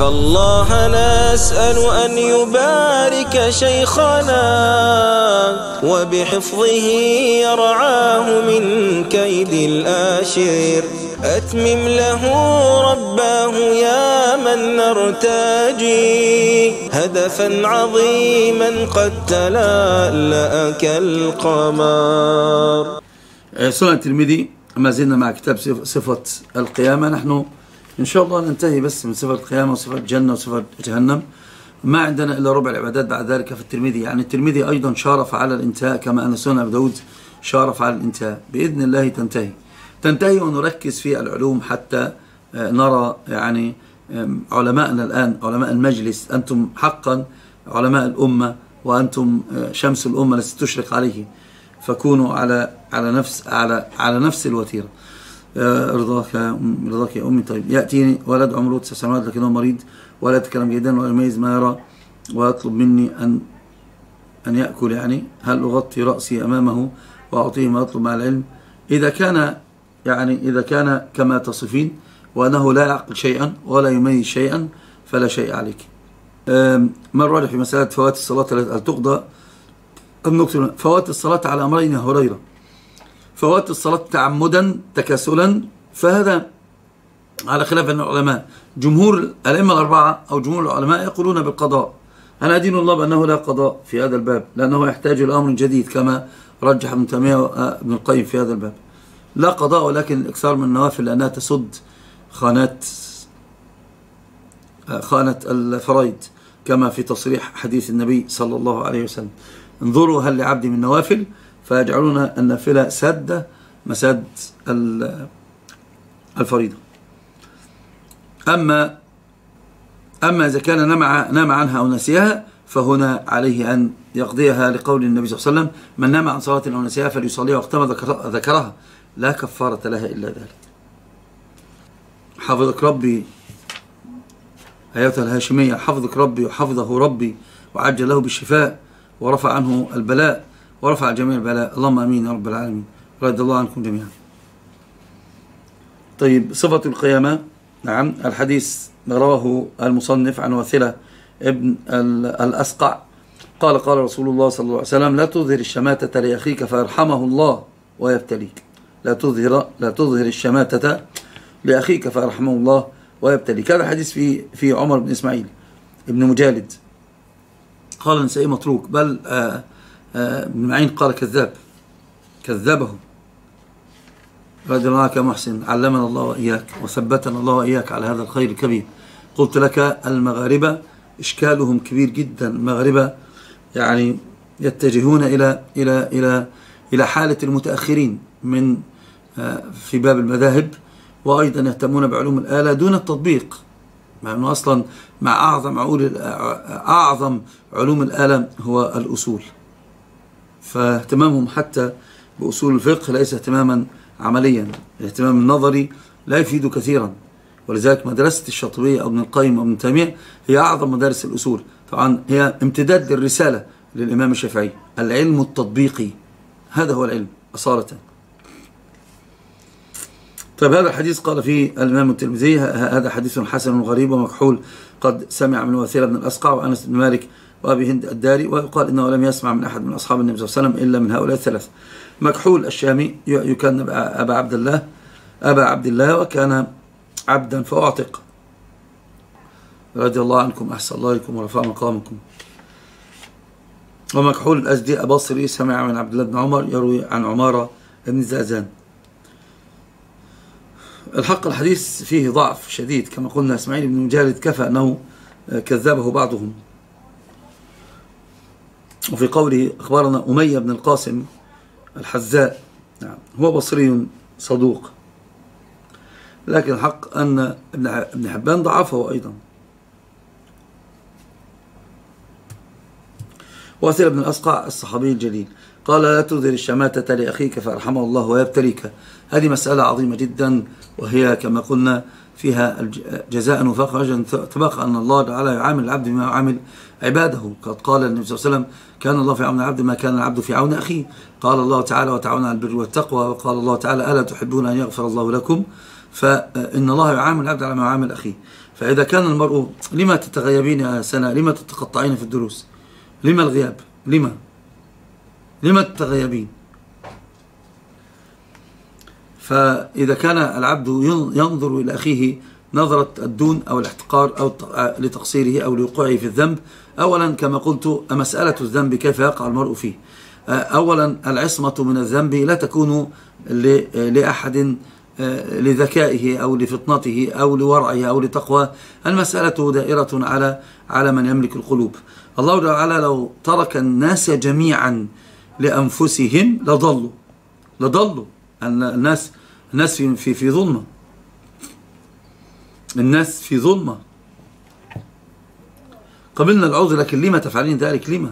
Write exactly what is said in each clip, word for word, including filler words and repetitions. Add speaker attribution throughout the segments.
Speaker 1: فالله نسأل أن يبارك شيخنا وبحفظه يرعاه من كيد الآشر. أتمم له رباه يا من نرتجي هدفا عظيما قد تلألأ كالقمر.
Speaker 2: سنن الترمذي. ما زلنا مع كتاب صفة القيامة. نحن إن شاء الله ننتهي بس من صفة القيامة وصفة الجنة وصفة جهنم. ما عندنا إلا ربع العبادات بعد ذلك في الترمذي. يعني الترمذي أيضا شارف على الانتهاء كما أن سنن أبي داود شارف على الانتهاء. بإذن الله تنتهي تنتهي ونركز في العلوم حتى نرى يعني علماءنا الآن، علماء المجلس، أنتم حقا علماء الأمة وأنتم شمس الأمة التي تشرق عليه، فكونوا على على نفس على على نفس الوتيرة. رضاك رضاك يا أمي. طيب، يأتيني ولد عمره تسع سنوات لكنه مريض ولا يتكلم جيدا ولا يميز ما يرى ويطلب مني أن أن يأكل، يعني هل أغطي رأسي أمامه وأعطيه ما يطلب مع العلم؟ إذا كان يعني إذا كان كما تصفين وأنه لا يعقل شيئا ولا يميز شيئا فلا شيء عليك. ما الراجح في مسألة فوات الصلاة هل تقضى أم نكتب؟ فوات الصلاة على أمرين يا هريرة. فوات الصلاة تعمدا تكاسلا فهذا على خلاف أن العلماء. جمهور الأئمة الأربعة أو جمهور العلماء يقولون بالقضاء. أنا أدين الله بأنه لا قضاء في هذا الباب لأنه يحتاج إلى أمر جديد كما رجح ابن تيمية وابن القيم في هذا الباب. لا قضاء ولكن الإكثار من النوافل لأنها تسد خانات خانة الفرائض كما في تصريح حديث النبي صلى الله عليه وسلم: انظروا هل لعبدي من نوافل فيجعلون النافلة سد مسد الفريضة. أما أما إذا كان نام عنها أو نسيها فهنا عليه أن يقضيها لقول النبي صلى الله عليه وسلم: من نام عن صلاة أو نسيها فليصليها وقتما ذكرها لا كفارة لها إلا ذلك. حفظك ربي أيتها الهاشمية، حفظك ربي وحفظه ربي وعجل له بالشفاء ورفع عنه البلاء ورفع جميع البلاء. اللهم أمين يا رب العالمين. رضي الله عنكم جميعا. طيب، صفة القيامة. نعم، الحديث رواه المصنف عن واثلة ابن الأسقع قال: قال رسول الله صلى الله عليه وسلم: لا تظهر الشماتة لأخيك فيرحمه الله ويبتليك. لا تظهر لا تظهر الشماتة لأخيك فيرحمه الله ويبتليك. هذا حديث في في عمر بن إسماعيل ابن مجالد قال النسائي متروك، بل آآ آآ ابن معين قال كذاب كذبه. رضي الله عنك يا محسن، علمنا الله وإياك وثبتنا الله وإياك على هذا الخير الكبير. قلت لك المغاربة إشكالهم كبير جدا. المغاربة يعني يتجهون إلى إلى إلى إلى حالة المتأخرين من في باب المذاهب، وأيضا يهتمون بعلوم الآلة دون التطبيق، مع أنه أصلا مع أعظم أعظم علوم الآلة هو الأصول. فاهتمامهم حتى بأصول الفقه ليس اهتماما عمليا، الاهتمام النظري لا يفيد كثيرا. ولذلك مدرسة الشاطبية أو ابن القيم أو ابن تيمية هي أعظم مدارس الأصول. طبعا هي امتداد للرسالة للإمام الشافعي، العلم التطبيقي، هذا هو العلم أصالة. طيب، هذا الحديث قال فيه الإمام الترمذي: هذا حديث حسن غريب ومكحول قد سمع من واثلة بن الأسقع وأنس بن مالك وأبي هند الداري، ويقال إنه لم يسمع من أحد من أصحاب النبي صلى الله عليه وسلم إلا من هؤلاء الثلاث. مكحول الشامي يكن أبا عبد الله أبا عبد الله وكان عبدا فأعتق. رضي الله عنكم، أحسن الله إليكم ورفع مقامكم. ومكحول الأزدي أبصري سمع من عبد الله بن عمر يروي عن عمارة بن زازان. الحق الحديث فيه ضعف شديد كما قلنا. إسماعيل بن مجالد كفى أنه كذبه بعضهم. وفي قوله أخبرنا أمية بن القاسم الحذاء، نعم، هو بصري صدوق، لكن الحق أن ابن حبان ضعفه أيضا. واثلة بن الأسقع الصحابي الجليل قال: لا تظهر الشماتة لأخيك فأرحمه الله ويبتليك. هذه مسألة عظيمة جدا، وهي كما قلنا فيها جزاء وفاق أجرا تبقى أن الله تعالى يعامل العبد بما يعامل عباده. قد قال النبي صلى الله عليه وسلم: كان الله في عون العبد ما كان العبد في عون أخيه. قال الله تعالى: وتعاونوا على البر والتقوى. وقال الله تعالى: ألا تحبون أن يغفر الله لكم؟ فإن الله يعامل العبد على ما يعامل أخيه. فإذا كان المرء، لما تتغيبين يا سنة؟ لما تتقطعين في الدروس؟ لما الغياب؟ لما لما تتغيبين؟ فإذا كان العبد ينظر إلى أخيه نظرة الدون أو الاحتقار أو لتقصيره أو لوقوعه في الذنب، أولا كما قلت مسألة الذنب كيف يقع المرء فيه. أولا العصمة من الذنب لا تكون لأحد لذكائه أو لفطنته أو لورعه أو لتقوى، المسألة دائرة على على من يملك القلوب. الله تعالى لو ترك الناس جميعا لأنفسهم لضلوا لضلوا الناس الناس في في في ظلمة، الناس في ظلمة. قبلنا العذر، لكن لما تفعلين ذلك؟ لما؟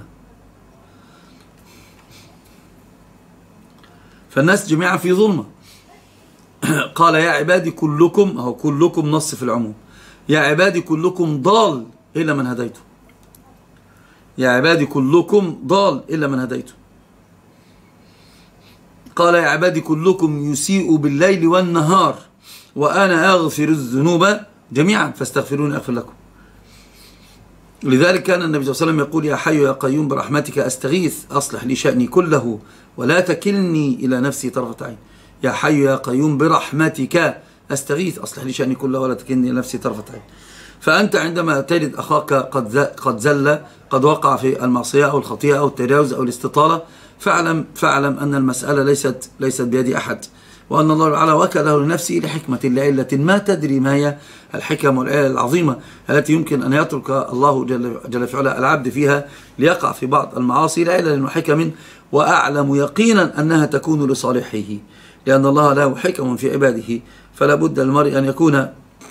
Speaker 2: فالناس جميعا في ظلمة. قال يا عبادي كلكم، أو كلكم نص في العموم، يا عبادي كلكم ضال إلا من هديته، يا عبادي كلكم ضال إلا من هديته. قال يا عبادي كلكم يسيء بالليل والنهار وأنا أغفر الذنوب جميعا فاستغفروني أغفر لكم. لذلك كان النبي صلى الله عليه وسلم يقول يا حي يا قيوم برحمتك أستغيث أصلح لي شأني كله ولا تكلني إلى نفسي طرفة عين. يا حي يا قيوم برحمتك أستغيث أصلح لي شأني كله ولا تكلني إلى نفسي طرفة عين. فأنت عندما تجد أخاك قد قد زل، قد وقع في المعصية أو الخطيئة أو التجاوز أو الاستطالة، فاعلم فاعلم أن المسألة ليست ليست بيد أحد، وأن الله تعالى وكله لنفسه لحكمة لعلة ما تدري ما هي الحكم والعلل العظيمة التي يمكن أن يترك الله جل, جل في علا العبد فيها ليقع في بعض المعاصي لعلل وحكم، وأعلم يقينا أنها تكون لصالحه، لأن الله له حكم في عباده. فلا بد المرء أن يكون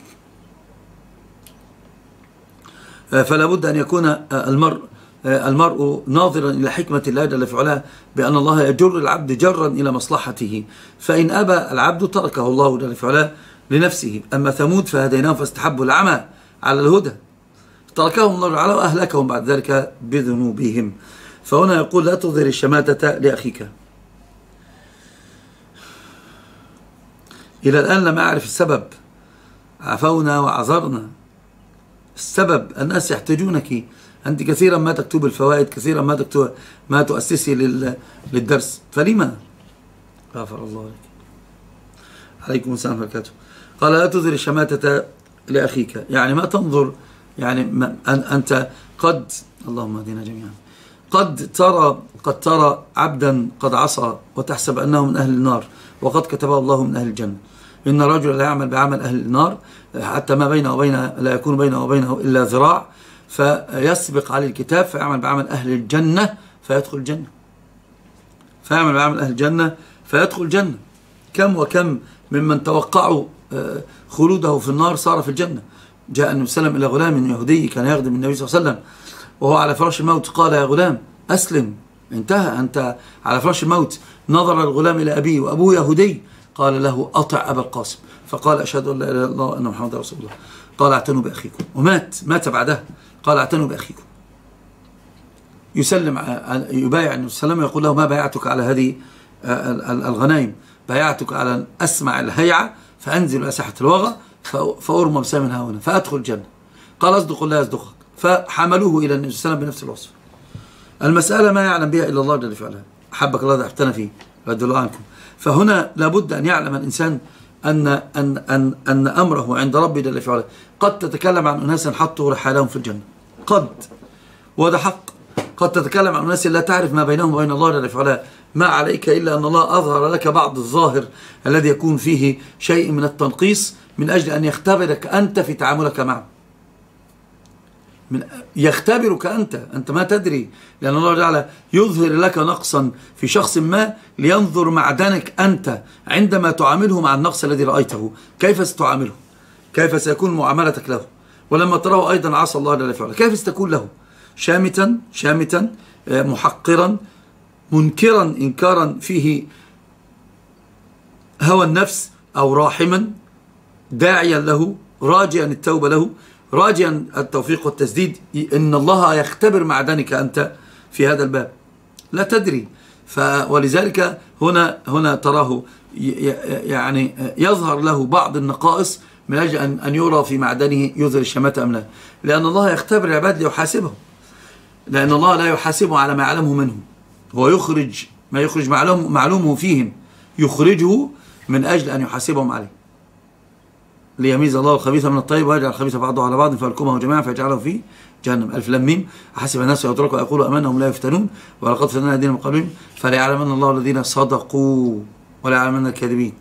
Speaker 2: فلا بد أن يكون المرء المرء ناظرا إلى حكمة الله جل في علاه، بأن الله يجر العبد جرا إلى مصلحته، فإن أبى العبد تركه الله جل في علاه لنفسه. أما ثمود فهديناهم فاستحبوا العمى على الهدى، تركهم الله تعالى وأهلكهم بعد ذلك بذنوبهم. فهنا يقول لا تظهر الشماتة لأخيك. إلى الآن لم أعرف السبب، عفونا وعذرنا. السبب الناس يحتاجونك، أنت كثيرا ما تكتب الفوائد، كثيرا ما تكتب ما تؤسسي للدرس، فلما؟ غفر الله لك. عليكم السلام ورحمة الله وبركاته. قال لا تظهر الشماتة لأخيك، يعني ما تنظر، يعني ما أنت قد، اللهم اهدنا جميعا، قد ترى قد ترى عبدا قد عصى وتحسب أنه من أهل النار وقد كتبه الله من أهل الجنة. إن الرجل لا يعمل بعمل أهل النار حتى ما بينه وبينه لا يكون بينه وبينه إلا ذراع، فيسبق عليه الكتاب فيعمل بعمل أهل الجنة فيدخل الجنة، فيعمل بعمل أهل الجنة فيدخل الجنة. كم وكم ممن توقعوا خلوده في النار صار في الجنة. جاء النبي صلى الله عليه وسلم إلى غلام يهودي كان يخدم النبي صلى الله عليه وسلم وهو على فراش الموت، قال يا غلام أسلم، انتهى أنت على فراش الموت. نظر الغلام إلى أبيه وأبوه يهودي، قال له أطع أبا القاسم، فقال أشهد أن لا إله إلا الله وأن محمد رسول الله. قال اعتنوا بأخيكم، ومات مات بعدها. قال اعتنوا بأخيكم. يسلم يبايع النبي صلى الله عليه وسلم يقول له ما بايعتك على هذه الغنائم، بايعتك على أسمع الهيعة فأنزل إلى ساحة الوغى فأرمى بسام هاونا فأدخل الجنة. قال أصدق الله يصدقك، فحملوه إلى النبي صلى الله عليه وسلم بنفس الوصف. المسألة ما يعلم بها إلا الله جل في علاه. أحبك الله ذهبتنا فيه رضي الله عنكم. فهنا لابد أن يعلم الإنسان أن أن أن أن أمره عند ربي جل في علاه. قد تتكلم عن أناس حطوا رحالهم في الجنة، قد، وهذا حق. قد تتكلم عن أناس لا تعرف ما بينهم وبين الله جل في علاه. ما عليك إلا أن الله أظهر لك بعض الظاهر الذي يكون فيه شيء من التنقيص من أجل أن يختبرك أنت في تعاملك معه. من يختبرك أنت أنت ما تدري، لأن الله تعالى يظهر لك نقصا في شخص ما لينظر معدنك أنت عندما تعامله مع النقص الذي رأيته، كيف ستعامله، كيف سيكون معاملتك له. ولما تراه أيضا عصى الله جل وعلا كيف ستكون له؟ شامتا شامتا محقرا منكرا إنكارا فيه هوى النفس، أو راحما داعيا له راجيا التوبة له راجيا التوفيق والتسديد. إن الله يختبر معدنك أنت في هذا الباب، لا تدري. ولذلك هنا هنا تراه يعني يظهر له بعض النقائص من أجل أن, أن يرى في معدنه يظهر الشماتة أم لا؟ لأن الله يختبر العباد ليحاسبهم، لأن الله لا يحاسبه على ما يعلمه منهم، هو يخرج ما يخرج معلوم معلومه فيهم، يخرجه من أجل أن يحاسبهم عليه، ليميز الله الخبيث من الطيب ويجعل الخبيث بعضه على بعض فيلكمه جميعا فيجعله في جهنم. ألف لام ميم. أحسب الناس يتركوا يقولوا آمنا وهم لا يفتنون ولقد فتنا الذين من قبلهم فليعلمن الله الذين صدقوا وليعلمن الكاذبين.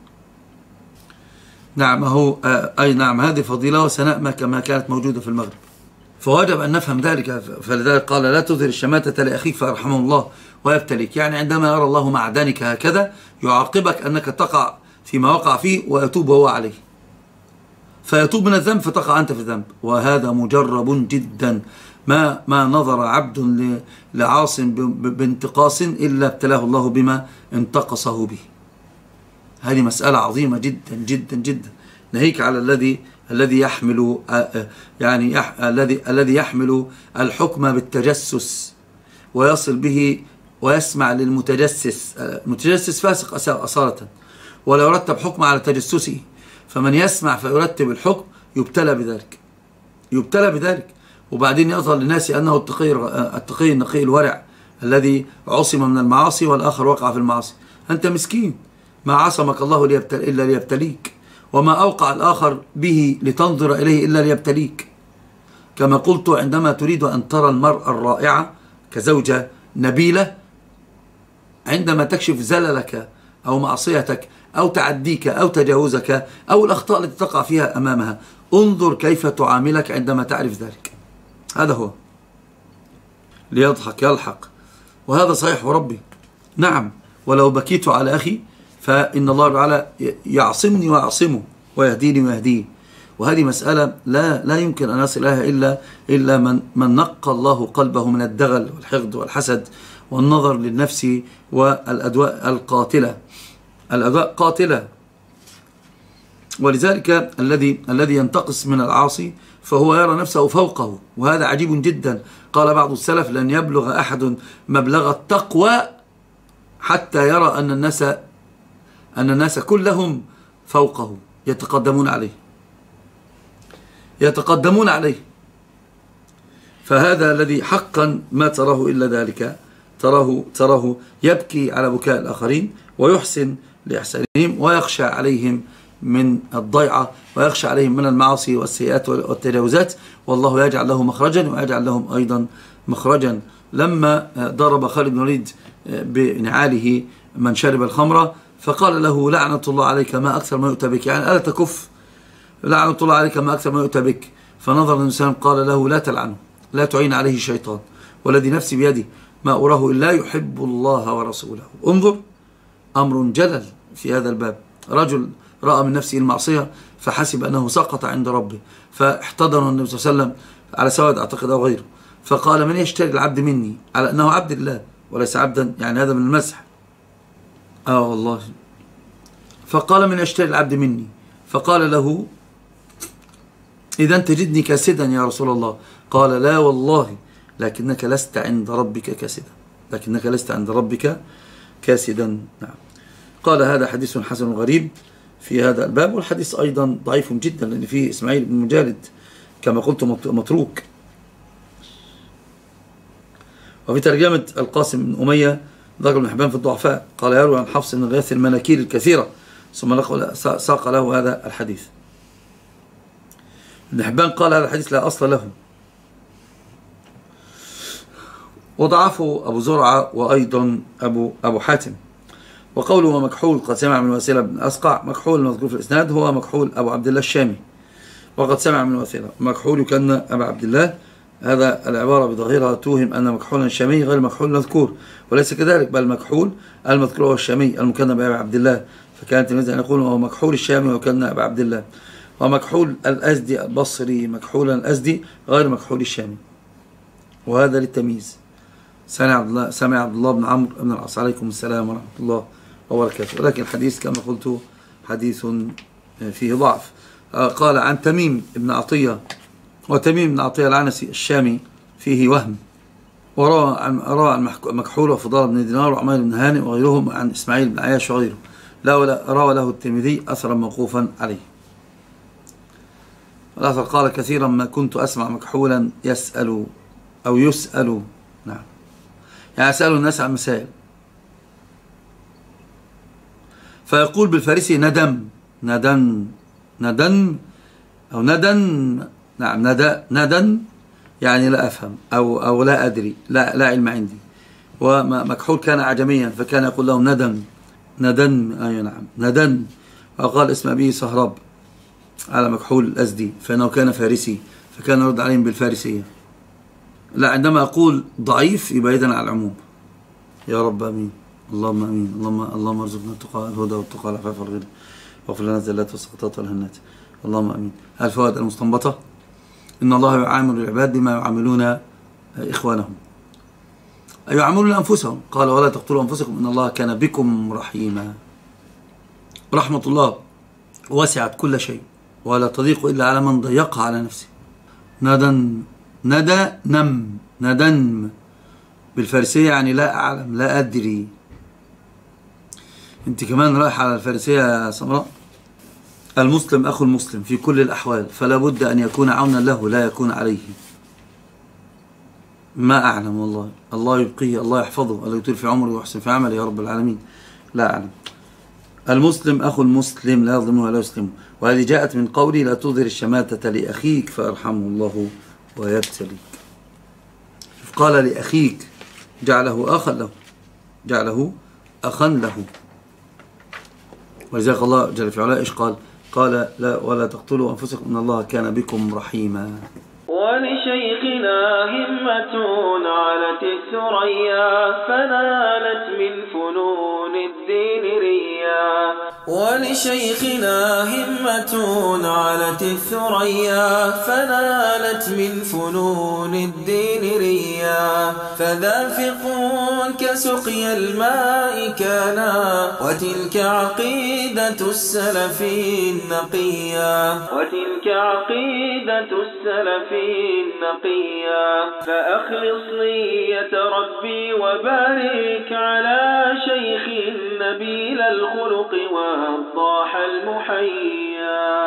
Speaker 2: نعم هو أي نعم هذه فضيلة وسناء ما كما كانت موجودة في المغرب، فوجب أن نفهم ذلك. فلذلك قال لا تظهر الشماتة لأخيك فيرحمه الله ويبتليك، يعني عندما يرى الله معدنك هكذا يعاقبك أنك تقع فيما وقع فيه ويتوب هو عليه، فيتوب من الذنب فتقع أنت في الذنب، وهذا مجرب جدا. ما ما نظر عبد لعاص بانتقاص إلا ابتلاه الله بما انتقصه به. هذه مسألة عظيمة جدا جدا جدا. ناهيك على الذي الذي يحمل يعني يح الذي الذي يحمل الحكم بالتجسس ويصل به ويسمع للمتجسس. المتجسس فاسق أصالة ولا يرتب حكم على تجسسه، فمن يسمع فيرتب الحكم يبتلى بذلك يبتلى بذلك وبعدين يظهر للناس أنه التقي التقي النقي الورع الذي عصم من المعاصي والآخر وقع في المعاصي. أنت مسكين، ما عصمك الله ليبتل إلا ليبتليك، وما أوقع الآخر به لتنظر إليه إلا ليبتليك. كما قلت عندما تريد أن ترى المرأة الرائعة كزوجة نبيلة، عندما تكشف زللك أو معصيتك أو تعديك أو تجاوزك أو الأخطاء التي تقع فيها أمامها، انظر كيف تعاملك عندما تعرف ذلك. هذا هو، ليضحك يلحق، وهذا صحيح وربي. نعم، ولو بكيت على أخي فإن الله تعالى يعصمني ويعصمه ويهديني ويهديه، وهذه مسألة لا لا يمكن أن يصل لها إلا إلا من من نقى الله قلبه من الدغل والحقد والحسد والنظر للنفس والأدواء القاتلة. الأدواء قاتلة، ولذلك الذي الذي ينتقص من العاصي فهو يرى نفسه فوقه، وهذا عجيب جدا. قال بعض السلف لن يبلغ أحد مبلغ التقوى حتى يرى أن الناس أن الناس كلهم فوقه يتقدمون عليه يتقدمون عليه فهذا الذي حقا ما تراه إلا ذلك، تراه تراه يبكي على بكاء الآخرين ويحسن لإحسانهم ويخشى عليهم من الضيعة ويخشى عليهم من المعاصي والسيئات والتجاوزات، والله يجعل له مخرجا ويجعل لهم أيضا مخرجا. لما ضرب خالد بن الوليد بنعاله من شرب الخمر فقال له لعنة الله عليك ما أكثر ما يؤتى بك، يعني ألا تكف، لعنة الله عليك ما أكثر ما يؤتى بك. فنظر الإنسان قال له لا تلعنه، لا تعين عليه شيطان، والذي نفسي بيدي ما أراه إلا يحب الله ورسوله. انظر، أمر جلل في هذا الباب. رجل رأى من نفسه المعصية فحسب أنه سقط عند ربه، فاحتضن النبي صلى الله عليه وسلم على سواد أعتقد أو غيره، فقال من يشتري العبد مني، على أنه عبد الله وليس عبدا، يعني هذا من المسح. آه والله. فقال من يشتري العبد مني، فقال له إذا تجدني كاسدا يا رسول الله. قال لا والله لكنك لست عند ربك كاسدا، لكنك لست عند ربك كاسدا. نعم. قال هذا حديث حسن غريب في هذا الباب، والحديث أيضا ضعيف جدا لأن فيه إسماعيل بن مجالد كما قلت متروك. وفي ترجمة القاسم بن أمية ذكر ابن حبان في الضعفاء قال يروي عن حفص بن غياث المناكير الكثيرة، ثم ساق له هذا الحديث. ابن حبان قال هذا الحديث لا أصل له، وضعفه أبو زرعة وأيضا أبو, أبو حاتم. وقوله مكحول قد سمع من وسيلة بن أسقع، مكحول المذكور في الإسناد هو مكحول أبو عبد الله الشامي، وقد سمع من وسيلة. مكحول يكن أبو عبد الله، هذا العبارة بظاهرها توهم أن مكحولا شامي غير مكحول مذكور، وليس كذلك، بل مكحول المذكور هو الشامي المكنى بأبي عبد الله، فكانت مثل أن يقول هو مكحول الشامي وكان أبي عبد الله. ومكحول الأزدي البصري مكحولا الأزدي غير مكحول الشامي، وهذا للتمييز. سمع عبد الله سمع عبد الله بن عمرو بن العاص. عليكم السلام ورحمة الله وبركاته. ولكن الحديث كما قلت حديث فيه ضعف. قال عن تميم بن عطية، وتميم بن عطية العنسي الشامي فيه وهم، وروى عن عن مكحول وفضال بن دينار وعمير بن هانئ وغيرهم عن إسماعيل بن عياش وغيره، روى له الترمذي أثرا موقوفا عليه. الآخر قال كثيرا ما كنت أسمع مكحولا يسأل أو يسأل، نعم، يعني يسأل الناس عن مسائل، فيقول بالفارسي ندم ندن ندن أو ندن، نعم، ندى ندن يعني لا أفهم أو, أو لا أدري، لا, لا علم عندي. ومكحول كان أعجميا فكان يقول له ندم ندن، أي نعم ندن. وقال اسم أبيه سهراب على مكحول الأزدي فإنه كان فارسي فكان يرد عليهم بالفارسية. لا، عندما أقول ضعيف يبقى إذن على العموم. يا رب أمين، اللهم أمين. اللهم اللهم ارزقنا التقى الهدى والتقى والعفاف والغنى، واغفر لنا الزلات والسقطات والهنات، اللهم أمين. الفوائد المستنبطة: إن الله يعامل العباد بما يعاملون إخوانهم، أي يعاملون أنفسهم. قال ولا تقتلوا أنفسكم إن الله كان بكم رحيما. رحمة الله وسعت كل شيء ولا تضيق إلا على من ضيقها على نفسه. ندن ندى نم ندن بالفارسية يعني لا أعلم لا أدري. أنت كمان رايح على الفارسية يا سمراء. المسلم أخو المسلم في كل الأحوال، فلا بد أن يكون عونا له لا يكون عليه. ما أعلم والله، الله يبقيه، الله يحفظه، الله يطيل في عمره ويحسن في عمله يا رب العالمين، لا أعلم. المسلم أخو المسلم لا يظلمه ولا يسلمه، وهذه جاءت من قولي لا تظهر الشماتة لأخيك فأرحمه الله ويبتليك. قال لأخيك جعله أخا له، جعله أخا له. ولذلك الله جل في علاه إيش قال؟ قال لا ولا تقتلوا أنفسكم إن الله كان بكم رحيما.
Speaker 1: ولشيخنا همة علت الثريا فنالت من فنون الدين ريا. ولشيخنا همة علت الثريا فنالت من فنون الدين ريا. فذافق كسقي الماء كانا وتلك عقيدة السلف النقيا. وتلك عقيدة السلف النقيا. فأخلص نية ربي وبارك على شيخ نبيل الخلق والضاح المحيا.